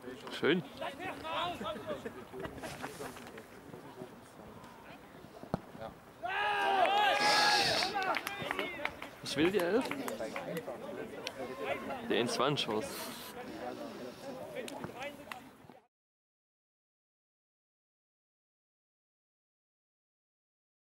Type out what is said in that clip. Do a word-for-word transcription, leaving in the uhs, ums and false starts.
Schön. Was will die Elf? Der eins zwanzig Schuss.